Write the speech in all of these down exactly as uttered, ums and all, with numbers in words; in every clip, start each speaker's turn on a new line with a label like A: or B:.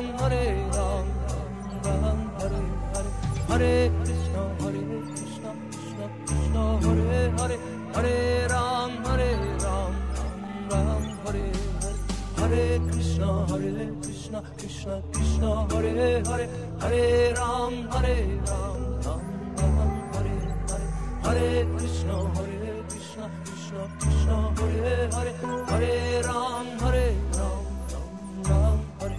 A: Hare Ram, Ram Ram Hare Hare, Hare Krishna, Hare Krishna, Krishna Krishna, Hare Hare, Hare Ram, Hare Ram, Ram Ram Hare Hare, Hare Krishna, Hare Krishna, Krishna Krishna, Hare Hare, Hare Ram, Hare Ram, Ram Ram Hare Hare, Hare Krishna, Hare Krishna, Krishna Krishna, Hare Hare, Hare Ram, Hare Ram, Ram Ram Hare.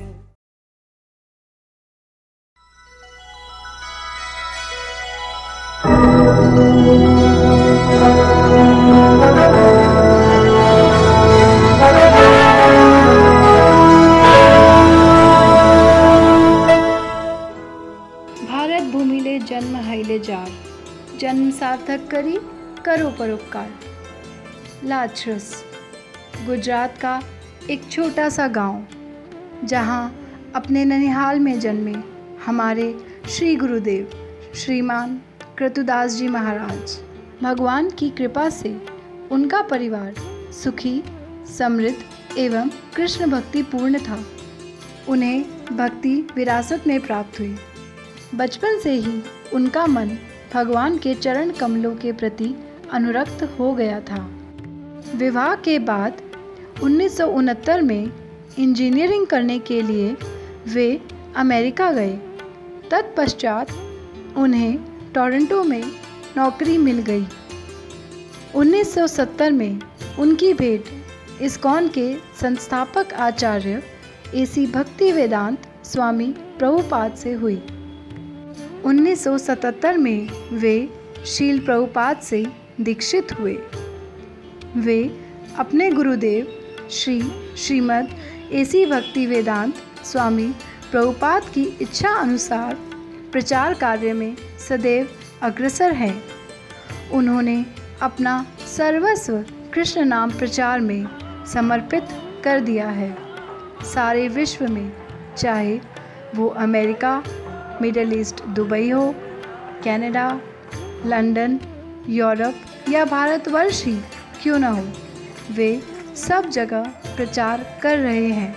B: Bharat भूमिले जन्म हईले jar, जन्म सार्थक करी करो परोपकार। लाचरस गुजरात का एक छोटा सा गांव, जहां अपने ननिहाल में जन्मे हमारे श्री गुरुदेव श्रीमान क्रतुदास जी महाराज। भगवान की कृपा से उनका परिवार सुखी, समृद्ध एवं कृष्ण भक्ति पूर्ण था। उन्हें भक्ति विरासत में प्राप्त हुई। बचपन से ही उनका मन भगवान के चरण कमलों के प्रति अनुरक्त हो गया था। विवाह के बाद उन्नीस सौ उनहत्तर में इंजीनियरिंग करने के लिए वे अमेरिका गए। तत्पश्चात उन्हें टोरंटो में नौकरी मिल गई। उन्नीस सौ सत्तर में उनकी भेंट इस्कॉन के संस्थापक आचार्य एसी भक्ति वेदांत स्वामी प्रभुपाद से हुई। उन्नीस सौ सतहत्तर में वे शील प्रभुपाद से दीक्षित हुए। वे अपने गुरुदेव श्री श्रीमद् एसी भक्ति वेदांत स्वामी प्रभुपाद की इच्छा अनुसार प्रचार कार्य में सदैव अग्रसर हैं। उन्होंने अपना सर्वस्व कृष्ण नाम प्रचार में समर्पित कर दिया है। सारे विश्व में, चाहे वो अमेरिका, मिडल ईस्ट दुबई हो, कनाडा, लंदन, यूरोप या भारतवर्ष ही क्यों न हो, वे सब जगह प्रचार कर रहे हैं।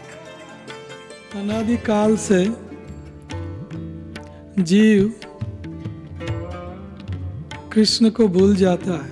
C: अनादिकाल से जीव कृष्ण को भूल जाता है,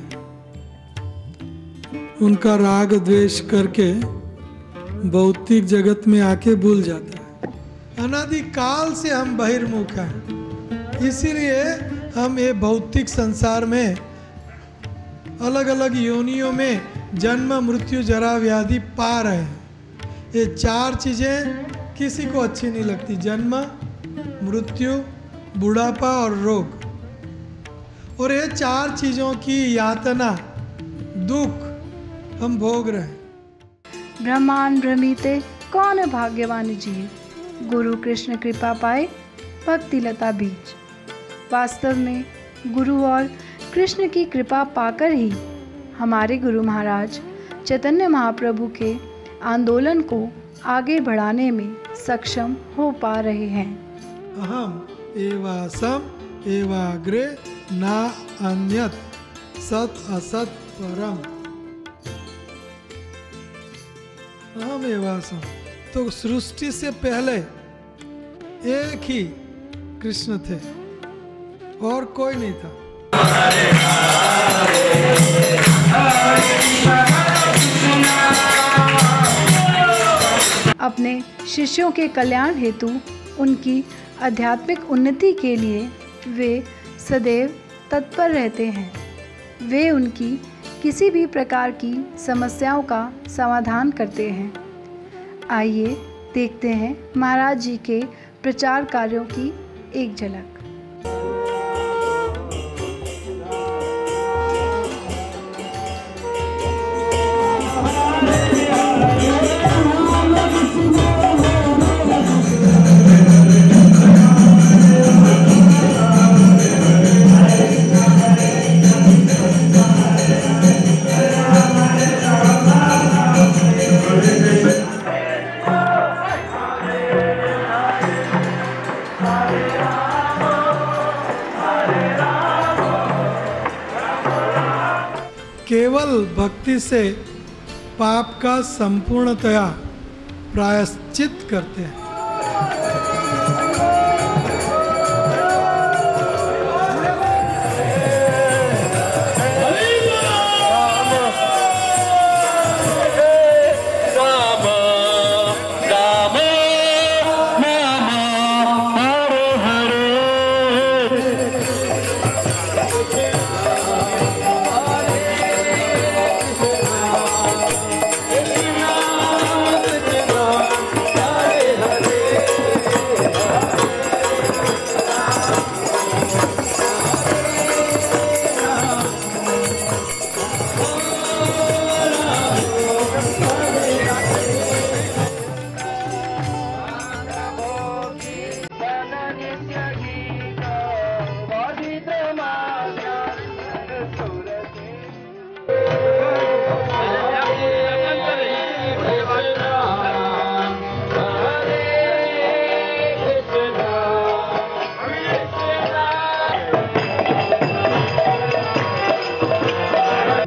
C: उनका राग द्वेष करके भौतिक जगत में आके भूल जाता है। अनादिकाल से हम बहिर्मुख हैं, इसीलिए हम ये भौतिक संसार में अलग अलग योनियों में जन्म, मृत्यु, जरा, व्याधि पा रहे हैं। ये चार चीज़ें किसी को अच्छी नहीं लगती, जन्म, मृत्यु, बुढ़ापा और रोग। और ये चार चीज़ों की यातना, दुख हम भोग रहे हैं।
B: ब्रह्मांड भ्रमिते कौन भाग्यवान जीव, गुरु कृष्ण कृपा पाए भक्ति लता बीज। वास्तव में गुरु और कृष्ण की कृपा पाकर ही हमारे गुरु महाराज चैतन्य महाप्रभु के आंदोलन को आगे बढ़ाने में सक्षम हो पा रहे हैं।
C: अहम एवासम एवाग्रे ना अन्यत सत असत परम। अहम एवासम, तो सृष्टि से पहले एक ही कृष्ण थे और कोई नहीं था।
B: अपने शिष्यों के कल्याण हेतु, उनकी आध्यात्मिक उन्नति के लिए वे सदैव तत्पर रहते हैं। वे उनकी किसी भी प्रकार की समस्याओं का समाधान करते हैं। आइए देखते हैं महाराज जी के प्रचार कार्यों की एक झलक।
C: केवल भक्ति से पाप का संपूर्णतया प्रायश्चित करते हैं।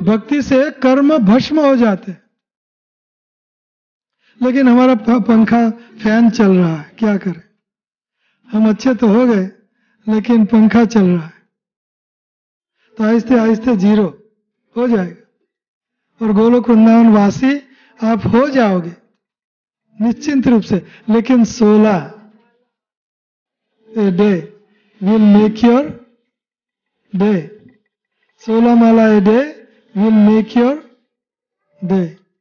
C: भक्ति से कर्म भस्म हो जाते हैं। लेकिन हमारा पंखा फैन चल रहा है, क्या करें? हम अच्छे तो हो गए लेकिन पंखा चल रहा है, तो आहिस्ते आहिस्ते जीरो हो जाएगा। और गोलोक वृंदावन वासी आप हो जाओगे निश्चिंत रूप से। लेकिन सोलह a day will make your day, सोलह माला a day will make your day.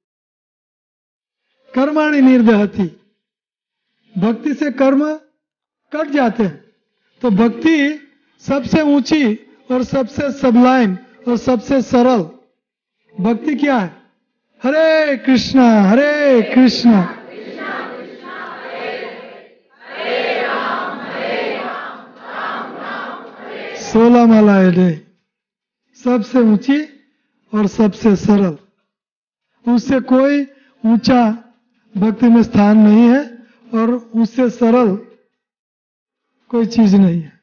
C: कर्माणि निर्दहति, भक्ति से कर्म कट जाते हैं। तो भक्ति सबसे ऊंची और सबसे सबलाइन और सबसे सरल भक्ति क्या है? हरे कृष्णा हरे कृष्णा सोलह माला ए डे, सबसे ऊंची और सबसे सरल। उससे कोई ऊंचा भक्ति में स्थान नहीं है और उससे सरल कोई चीज नहीं है।